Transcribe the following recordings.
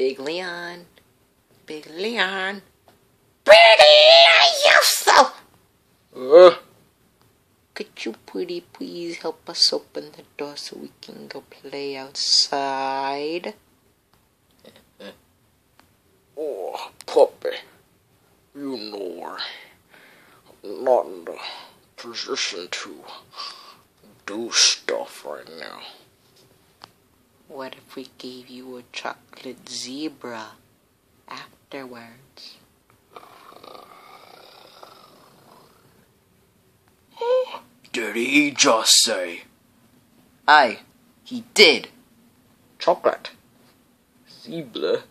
Big Leon. Big Leon. Big Leon, could you pretty please help us open the door so we can go play outside? Oh, puppy, you know I'm not in the position to do stuff right now. What if we gave you a chocolate zebra afterwards? Did he just say? Aye, he did. Chocolate. Zebra.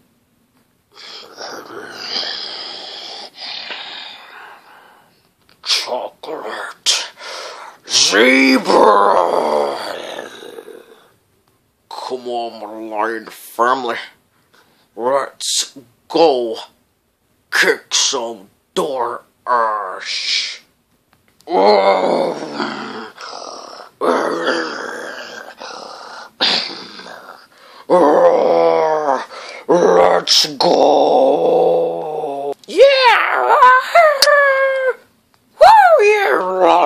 Chocolate. Zebra. Come on, my lion family. Let's go kick some door ass. Let's go. Yeah. Woo, yeah.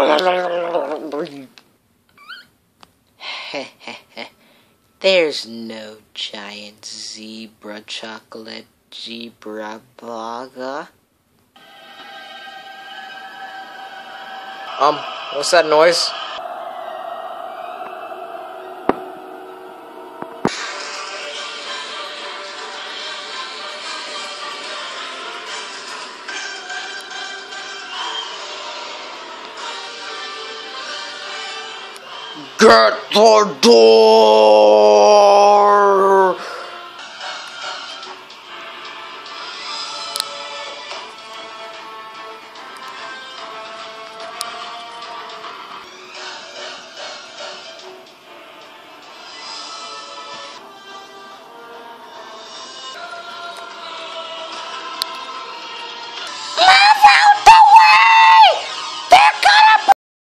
There's no giant zebra chocolate zebra burger. What's that noise? Get the door!